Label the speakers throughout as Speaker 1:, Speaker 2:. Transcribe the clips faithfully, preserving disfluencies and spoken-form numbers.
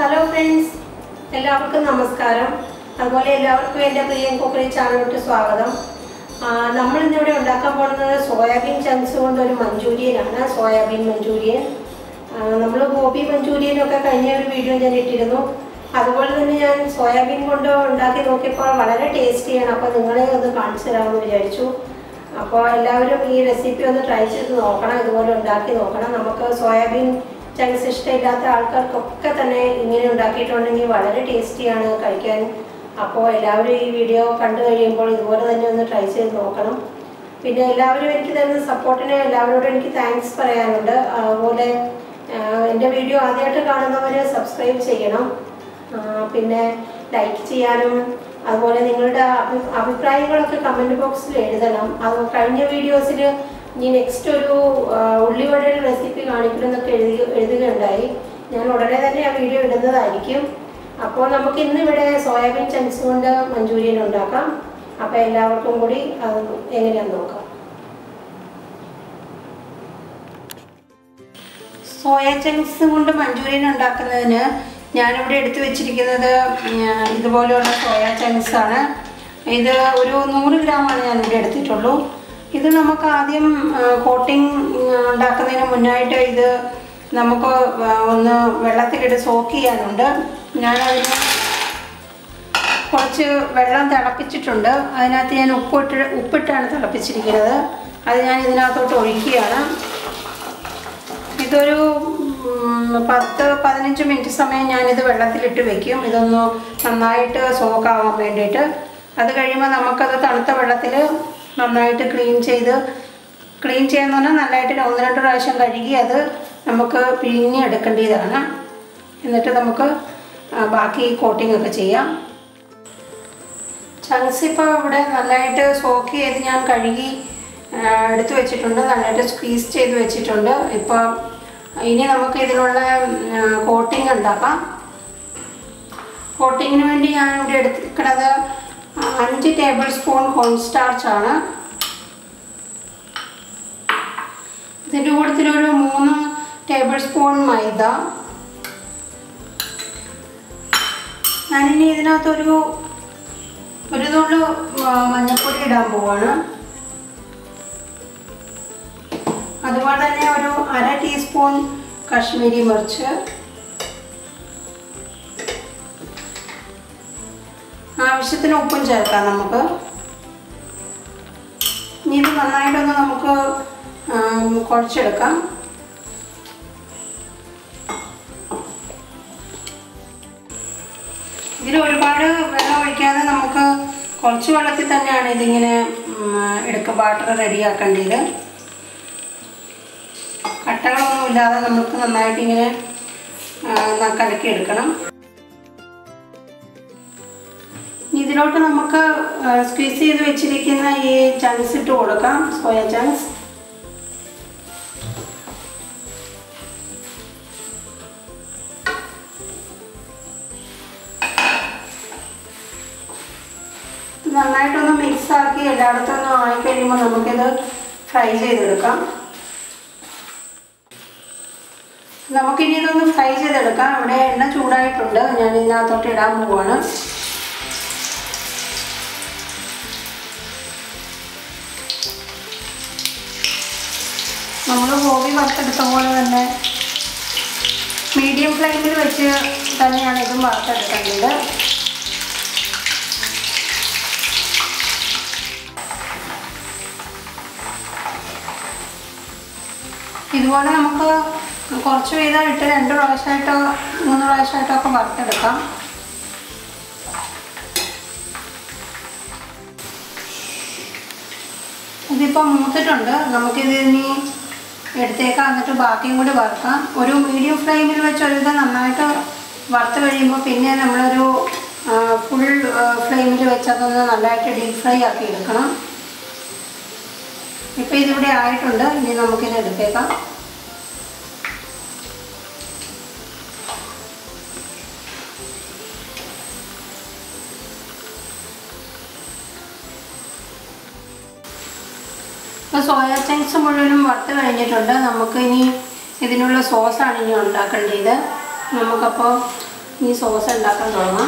Speaker 1: Hello friends, എല്ലാവർക്കും നമസ്കാരം. അതുപോലെ എല്ലാവർക്കും എൻ്റെ പ്രിയം കുക്കറി ചാനലിലോട്ട് സ്വാഗതം. നമ്മളിന്നിവിടെ ഉണ്ടാക്കാൻ പോകുന്നത് സോയാബീൻ ചങ്ക്സ് കൊണ്ടൊരു മഞ്ചൂരിയനാണ്. Soybean manchurian. നമ്മൾ ഗോബി മഞ്ചൂരിയനൊക്കെ കഴിഞ്ഞ ഒരു വീഡിയോ ഞാൻ ഇട്ടിരുന്നു. അതുപോലെ തന്നെ ഞാൻ സോയാബീൻ കൊണ്ട് ഉണ്ടാക്കി നോക്കിയപ്പോൾ വളരെ ടേസ്റ്റിയാണ്. അപ്പോൾ നിങ്ങളെ ഒന്ന് കാണിച്ചു തരാമെന്ന് വിചാരിച്ചു. അപ്പോൾ എല്ലാവരും ഈ റെസിപ്പി ഒന്ന് ട്രൈ ചെയ്ത് നോക്കണം, ഇതുപോലെ ഉണ്ടാക്കി നോക്കണം. നമുക്ക് സോയാബീൻ ചങ്ക്സ് ഇഷ്ടമില്ലാത്ത ആൾക്കാർക്കൊക്കെ തന്നെ ഇങ്ങനെ ഉണ്ടാക്കിയിട്ടുണ്ടെങ്കിൽ വളരെ ടേസ്റ്റിയാണ് കഴിക്കാൻ. അപ്പോൾ എല്ലാവരും ഈ വീഡിയോ കണ്ടു കഴിയുമ്പോൾ ഇതുപോലെ തന്നെ ഒന്ന് ട്രൈ ചെയ്ത് നോക്കണം. പിന്നെ എല്ലാവരും എനിക്ക് തരുന്ന സപ്പോർട്ടിന് എല്ലാവരോടും എനിക്ക് താങ്ക്സ് പറയാനുണ്ട്. അതുപോലെ എൻ്റെ വീഡിയോ ആദ്യമായിട്ട് കാണുന്നവർ സബ്സ്ക്രൈബ് ചെയ്യണം, പിന്നെ ലൈക്ക് ചെയ്യാനും അതുപോലെ നിങ്ങളുടെ അഭി അഭിപ്രായങ്ങളൊക്കെ കമൻറ്റ് ബോക്സിൽ എഴുതണം. അത് കഴിഞ്ഞ വീഡിയോസിൽ ഇനി നെക്സ്റ്റ് ഒരു ഉള്ളിവടയുടെ റെസിപ്പി കാണിക്കണമെന്നൊക്കെ എഴുതി എഴുതുകയുണ്ടായി. ഞാൻ ഉടനെ തന്നെ ആ വീഡിയോ ഇടുന്നതായിരിക്കും. അപ്പോൾ നമുക്ക് ഇന്നിവിടെ സോയാബീൻ ചങ്ക്സ് കൊണ്ട് മഞ്ചൂരിയൻ ഉണ്ടാക്കാം. അപ്പോൾ എല്ലാവർക്കും കൂടി അത് എങ്ങനെയാണെന്ന് നോക്കാം. സോയ ചങ്ക്സ് കൊണ്ട് മഞ്ചൂരിയൻ ഉണ്ടാക്കുന്നതിന് ഞാനിവിടെ എടുത്തു വെച്ചിരിക്കുന്നത് ഇതുപോലെയുള്ള സോയ ചങ്ക്സ് ആണ്. ഇത് ഒരു നൂറ് ഗ്രാമാണ് ഞാനിവിടെ എടുത്തിട്ടുള്ളൂ. ഇത് നമുക്ക് ആദ്യം കോട്ടിംഗ് ഉണ്ടാക്കുന്നതിന് മുന്നായിട്ട് ഇത് നമുക്ക് ഒന്ന് വെള്ളത്തിലിട്ട് സോക്ക് ചെയ്യാനുണ്ട്. ഞാനതിന് കുറച്ച് വെള്ളം തിളപ്പിച്ചിട്ടുണ്ട്. അതിനകത്ത് ഞാൻ ഉപ്പിട്ട് ഉപ്പിട്ടാണ് തിളപ്പിച്ചിരിക്കുന്നത്. അത് ഞാൻ ഇതിനകത്തോട്ട് ഒഴിക്കുകയാണ്. ഇതൊരു പത്ത് പതിനഞ്ച് മിനിറ്റ് സമയം ഞാനിത് വെള്ളത്തിലിട്ട് വെക്കും, ഇതൊന്ന് നന്നായിട്ട് സോക്കാവാൻ വേണ്ടിയിട്ട്. അത് കഴിയുമ്പോൾ നമുക്കത് തണുത്ത വെള്ളത്തിൽ നന്നായിട്ട് ക്ലീൻ ചെയ്ത് ക്ലീൻ ചെയ്യാന്ന് പറഞ്ഞാൽ നല്ലതായിട്ട് ഒന്ന് രണ്ട് പ്രാവശ്യം കഴുകി അത് നമുക്ക് പിഴിഞ്ഞ് എടുക്കേണ്ടതാണ്. എന്നിട്ട് നമുക്ക് ബാക്കി കോട്ടിംഗ് ഒക്കെ ചെയ്യാം. ചങ്ക്സ് ഇപ്പോൾ ഇവിടെ നല്ലതായിട്ട് സോക്ക് ചെയ്ത് ഞാൻ കഴുകി എടുത്തു വെച്ചിട്ടുണ്ട്, നല്ലതായിട്ട് സ്ക്വീസ് ചെയ്ത് വെച്ചിട്ടുണ്ട്. ഇപ്പോൾ ഇനി നമുക്ക് ഇതിനുള്ള കോട്ടിംഗ് ഉണ്ടാക്കാം. കോട്ടിങ്ങിന് വേണ്ടി ഞാൻ ഇവിടെ എടുത്തിരിക്കുന്നത് അഞ്ച് ടേബിൾ സ്പൂൺ കോൺ സ്റ്റാർച്ചാണ്. ഇതിൻ്റെ കൂട്ടത്തിലൊരു മൂന്ന് ടേബിൾ സ്പൂൺ മൈദ. ഞാനിനി ഇതിനകത്തൊരു ഒരു നുള്ളു മഞ്ഞൾപ്പൊടി ഇടാൻ പോവാണ്. അതുപോലെ തന്നെ ഒരു അര ടീസ്പൂൺ കാശ്മീരി മിർച്ച്, ആവശ്യത്തിന് ഉപ്പും ചേർക്കാം നമുക്ക്. ഇനി ഇത് നന്നായിട്ടൊന്ന് നമുക്ക് കുഴച്ചെടുക്കാം. ഇതിൽ ഒരുപാട് വെള്ളം ഒഴിക്കാതെ നമുക്ക് കുറച്ച് വെള്ളത്തിൽ തന്നെയാണ് ഇതിങ്ങനെ എടുക്കുക ബാറ്റർ റെഡിയാക്കേണ്ടത്. കട്ടകളൊന്നും ഇല്ലാതെ നമുക്ക് നന്നായിട്ട് ഇങ്ങനെ കലക്കി എടുക്കണം. ഇതിലോട്ട് നമുക്ക് സ്ക്വീസ് ചെയ്ത് വെച്ചിരിക്കുന്ന ഈ ചങ്ക്സ് ഇട്ട് കൊടുക്കാം, സോയ ചങ്ക്സ്. നന്നായിട്ടൊന്ന് മിക്സാക്കി എല്ലായിടത്തൊന്നും ആയി കഴിയുമ്പോൾ നമുക്കിത് ഫ്രൈ ചെയ്തെടുക്കാം. നമുക്കിനി ഇതൊന്ന് ഫ്രൈ ചെയ്തെടുക്കാം. ഇവിടെ എണ്ണ ചൂടായിട്ടുണ്ട്, ഞാൻ ഇതിനകത്തോട്ട് ഇടാൻ പോവാണ്. നമ്മൾ ഗോബി വറുത്തെടുത്ത പോലെ തന്നെ മീഡിയം ഫ്ലെയിമിൽ വെച്ച് തന്നെയാണ് ഇതും വറുത്തെടുക്കേണ്ടത്. ഇതുപോലെ നമുക്ക് കുറച്ച് വീതം ഇട്ട് രണ്ട് പ്രാവശ്യമായിട്ടോ മൂന്ന് പ്രാവശ്യമായിട്ടോ ഒക്കെ വറുത്തെടുക്കാം. ഇതിപ്പോൾ മൂത്തിട്ടുണ്ട്. നമുക്കിത് ഇനി എടുത്തേക്കാം, എന്നിട്ട് ബാക്കിയും കൂടി വറുക്കാം. ഒരു മീഡിയം ഫ്ലെയിമിൽ വെച്ച് ഒരുവിധം നന്നായിട്ട് വറുത്ത് കഴിയുമ്പോൾ പിന്നെ നമ്മളൊരു ഫുൾ ഫ്ലെയിമിൽ വെച്ച് അതൊന്ന് നല്ലതായിട്ട് ഡീപ് ഫ്രൈ ആക്കി എടുക്കണം. ഇപ്പോൾ ഇതിവിടെ ആയിട്ടുണ്ട്. ഇനി നമുക്കിത് എടുത്തേക്കാം. ഇപ്പോൾ സോയ ചങ്ക്സ് മുഴുവനും വറുത്ത് കഴിഞ്ഞിട്ടുണ്ട്. നമുക്ക് ഇനി ഇതിനുള്ള സോസാണ് ഇനി ഉണ്ടാക്കേണ്ടത്. നമുക്കപ്പോൾ ഈ സോസ് ഉണ്ടാക്കാൻ തുടങ്ങാം.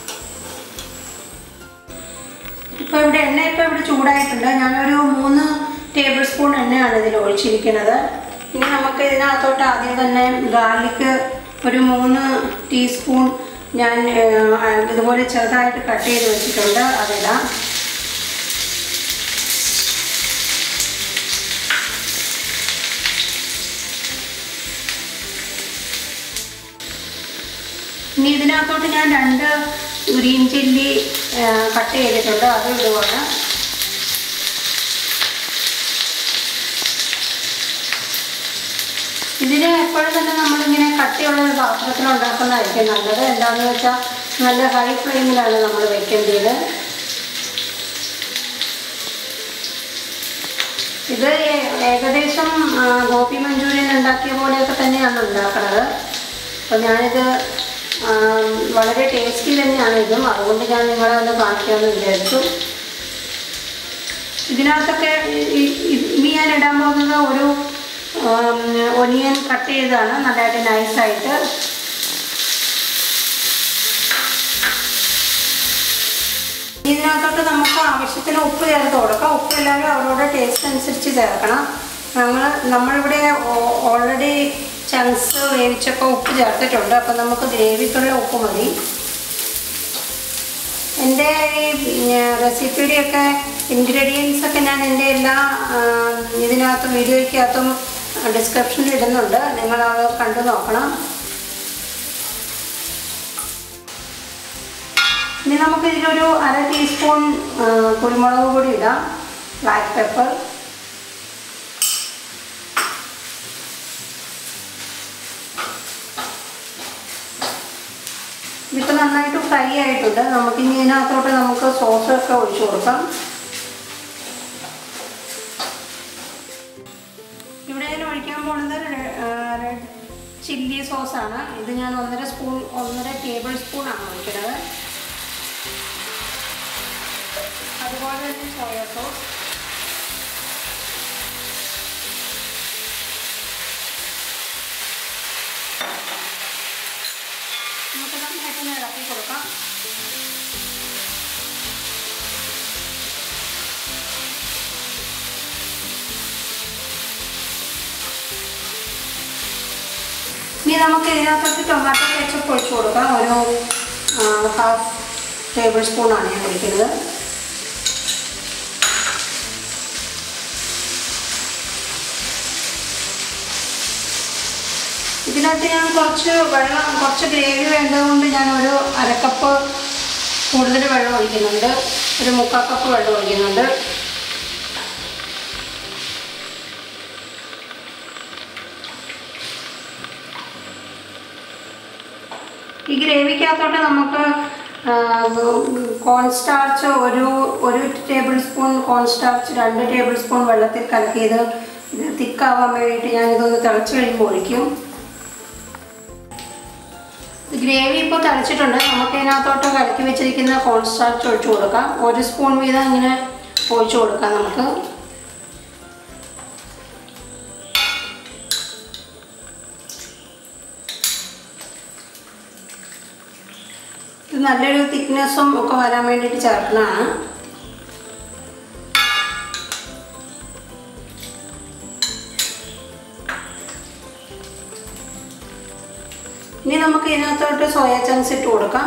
Speaker 1: ഇപ്പോൾ ഇവിടെ എണ്ണ ഇപ്പോൾ ഇവിടെ ചൂടായിട്ടുണ്ട്. ഞാനൊരു മൂന്ന് ടേബിൾ സ്പൂൺ എണ്ണയാണ് ഇതിൽ ഒഴിച്ചിരിക്കുന്നത്. ഇനി നമുക്ക് ഇതിനകത്തോട്ട് ആദ്യം തന്നെ ഗാർലിക്ക് ഒരു മൂന്ന് ടീസ്പൂൺ ഞാൻ ഇതുപോലെ ചെറുതായിട്ട് കട്ട് ചെയ്ത് വെച്ചിട്ടുണ്ട്, അതിടാം. ഇനി ഇതിനകത്തോട്ട് ഞാൻ രണ്ട് ഗ്രീൻ ചില്ലി കട്ട് ചെയ്തിട്ടുണ്ട്, അത് ഇടുവാണ്. ഇതിന് എപ്പോഴും തന്നെ നമ്മളിങ്ങനെ കട്ടിയുള്ള ഒരു പാത്രത്തിൽ ഉണ്ടാക്കുന്നതായിരിക്കും നല്ലത്. എന്താണെന്ന് വെച്ചാൽ നല്ല ഹൈ ഫ്ലെയിമിലാണ് നമ്മൾ വെക്കേണ്ടത്. ഇത് ഏകദേശം ഗോപി മഞ്ചൂരിയൻ ഉണ്ടാക്കിയ പോലെയൊക്കെ തന്നെയാണ് ഉണ്ടാക്കുന്നത്. അപ്പോൾ ഞാനിത് വളരെ ടേസ്റ്റി തന്നെയാണ് ഇതും, അതുകൊണ്ട് ഞാൻ നിങ്ങളെ ഒന്ന് കാണിക്കാമെന്ന് വിചാരിച്ചു. ഇതിനകത്തൊക്കെ ഇനി ഞാൻ ഇടാൻ പോകുന്നത് ഒരു ഒനിയൻ കട്ട് ചെയ്തതാണ്, നല്ലതായിട്ട് നൈസായിട്ട്. ഇതിനകത്തോട്ട് നമുക്ക് ആവശ്യത്തിന് ഉപ്പ് ചേർത്ത് കൊടുക്കാം. ഉപ്പ് എല്ലാവരും അവരുടെ ടേസ്റ്റ് അനുസരിച്ച് ചേർക്കണം. ഞങ്ങൾ നമ്മളിവിടെ ഓൾറെഡി ചങ്ക്സ് വേവിച്ചപ്പോൾ ഉപ്പ് ചേർത്തിട്ടുണ്ട്. അപ്പം നമുക്ക് ഗ്രേവിക്കുള്ള ഉപ്പ് മതി. എൻ്റെ ഈ റെസിപ്പിയുടെയൊക്കെ ഇൻഗ്രീഡിയൻസ് ഒക്കെ ഞാൻ എൻ്റെ എല്ലാ ഇതിനകത്തും വീഡിയോയ്ക്കകത്തും ഡിസ്ക്രിപ്ഷനിൽ ഇടുന്നുണ്ട്, നിങ്ങളത് കണ്ടു നോക്കണം. ഇനി നമുക്ക് ഇതിലൊരു അര ടീസ്പൂൺ കുരുമുളക് പൊടി ഇടാം, ബ്ലാക്ക് പെപ്പർ. ഇതിപ്പോൾ നന്നായിട്ട് ഫ്രൈ ആയിട്ടുണ്ട്. നമുക്കിനി ഇതിനകത്തോട്ട് നമുക്ക് സോസൊക്കെ ഒഴിച്ചു കൊടുക്കാം. ഇവിടെ ഞാൻ ഒഴിക്കാൻ പോകുന്നത് റെഡ് ചില്ലി സോസാണ്. ഇത് ഞാൻ ഒന്നര സ്പൂൺ ഒന്നര ടേബിൾ സ്പൂണാണ് ഒഴിക്കുന്നത്. അതുപോലെ തന്നെ സോയ സോസ്, നമുക്ക് നന്നായിട്ടൊന്ന് ഇളക്കി കൊടുക്കാം. ഇനി നമുക്ക് ഇതിനകത്തോട്ട് ടൊമാറ്റോ കെച്ചപ്പ് ഒഴിച്ചു കൊടുക്കാം. ഒരു ഹാഫ് ടേബിൾ സ്പൂണാണ് ഞാൻ ഒഴിക്കുന്നത്. ഇതിനകത്ത് ഞാൻ കുറച്ച് വെള്ളം കുറച്ച് ഗ്രേവി വേണ്ടതുകൊണ്ട് ഞാൻ ഒരു അരക്കപ്പ് കൂടുതൽ വെള്ളം ഒഴിക്കുന്നുണ്ട്, ഒരു മുക്കാൽ കപ്പ് വെള്ളം ഒഴിക്കുന്നുണ്ട്. ഈ ഗ്രേവിക്കകത്തോട്ട് നമുക്ക് കോൺ സ്റ്റാർച്ച് ഒരു ഒരു ടേബിൾ സ്പൂൺ കോൺ സ്റ്റാർച്ച് രണ്ട് ടേബിൾ സ്പൂൺ വെള്ളത്തിൽ കലക്കിയത് ഇത് തിക്കാവാൻ വേണ്ടിയിട്ട് ഞാനിതൊന്ന് തിളച്ച് കഴിയുമ്പോൾ ഒഴിക്കും. ഗ്രേവി ഇപ്പോൾ തിളച്ചിട്ടുണ്ട്. നമുക്ക് ഇതിനകത്തോട്ട് കലക്കി വെച്ചിരിക്കുന്ന കോൺ സ്റ്റാർച്ച് ഒഴിച്ചു കൊടുക്കാം. ഒരു സ്പൂൺ വീതം ഇങ്ങനെ ഒഴിച്ചു കൊടുക്കാം നമുക്ക്. ഇത് നല്ലൊരു തിക്നെസ്സും ഒക്കെ വരാൻ വേണ്ടിയിട്ട് ചേർക്കുന്നതാണ്. ഇനി നമുക്ക് ഇതിനകത്തോട്ട് സോയ ചങ്ക്സ് ഇട്ട് കൊടുക്കാം.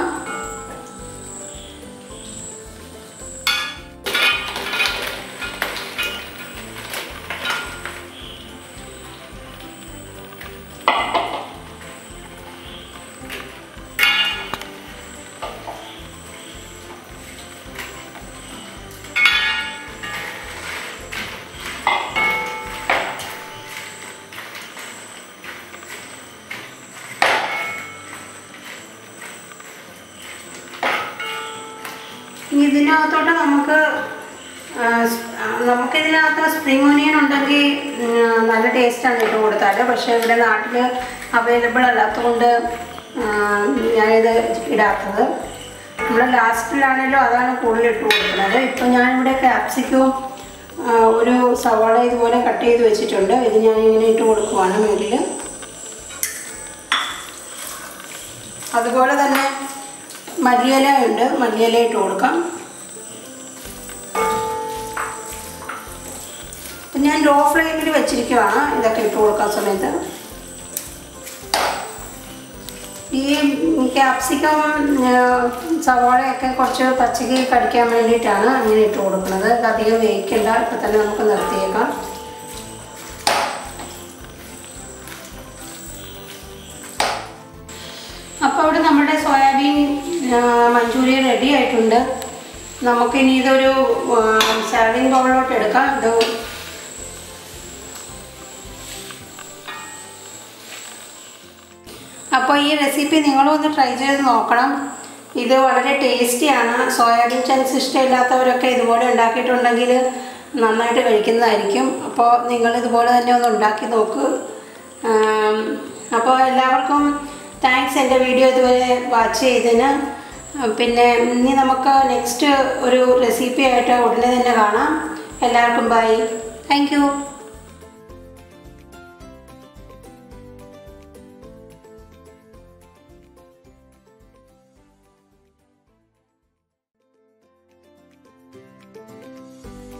Speaker 1: ഇതിനകത്തോട്ട് നമുക്ക് നമുക്കിതിനകത്ത് സ്പ്രിംഗ് ഒനിയൻ ഉണ്ടെങ്കിൽ നല്ല ടേസ്റ്റാണ് ഇട്ട് കൊടുത്താൽ. പക്ഷേ ഇവിടെ നാട്ടിൽ അവൈലബിൾ അല്ലാത്തതുകൊണ്ട് ഞാനിത് ഇടാത്തത്. നമ്മൾ ലാസ്റ്റിലാണെങ്കിലും അതാണ് കൂടുതൽ ഇട്ട് കൊടുക്കുന്നത്. ഇപ്പം ഞാനിവിടെ ക്യാപ്സിക്കും ഒരു സവാള ഇതുപോലെ കട്ട് ചെയ്ത് വെച്ചിട്ടുണ്ട്. ഇത് ഞാനിങ്ങനെ ഇട്ട് കൊടുക്കുവാണ് മുകളിൽ. അതുപോലെ തന്നെ മല്ലിയില ഉണ്ട്, മല്ലിയില ഇട്ട് കൊടുക്കാം. ഞാൻ ലോ ഫ്ലെയിമിൽ വെച്ചിരിക്കുവാണ് ഇതൊക്കെ ഇട്ട് കൊടുക്കാൻ സമയത്ത്. ഈ ക്യാപ്സിക്കം സവാളയൊക്കെ കുറച്ച് പച്ചക്ക് കടിക്കാൻ വേണ്ടിയിട്ടാണ് അങ്ങനെ ഇട്ട് കൊടുക്കുന്നത്. ഇത് അധികം വേവിക്കണ്ട, ഇപ്പം തന്നെ നമുക്ക് നിർത്തിയേക്കാം. അപ്പോൾ ഇവിടെ നമ്മുടെ സോയാബീൻ മഞ്ചൂരിയൻ റെഡി ആയിട്ടുണ്ട്. നമുക്കിനി ഇതൊരു സർവിങ് ബൗളിലോട്ട് എടുക്കാം. ഇത് അപ്പോൾ ഈ റെസിപ്പി നിങ്ങളും ഒന്ന് ട്രൈ ചെയ്ത് നോക്കണം. ഇത് വളരെ ടേസ്റ്റിയാണ്. സോയാബീൻ ചങ്ക്സ് ഇഷ്ടമില്ലാത്തവരൊക്കെ ഇതുപോലെ ഉണ്ടാക്കിയിട്ടുണ്ടെങ്കിൽ നന്നായിട്ട് കഴിക്കുന്നതായിരിക്കും. അപ്പോൾ നിങ്ങളിതുപോലെ തന്നെ ഒന്ന് ഉണ്ടാക്കി നോക്കൂ. അപ്പോൾ എല്ലാവർക്കും താങ്ക്സ് എൻ്റെ വീഡിയോ ഇതുവരെ വാച്ച് ചെയ്തതിന്. പിന്നെ ഇനി നമുക്ക് നെക്സ്റ്റ് ഒരു റെസിപ്പി ആയിട്ട് ഉടനെ തന്നെ കാണാം. എല്ലാവർക്കും ബൈ. Thank you.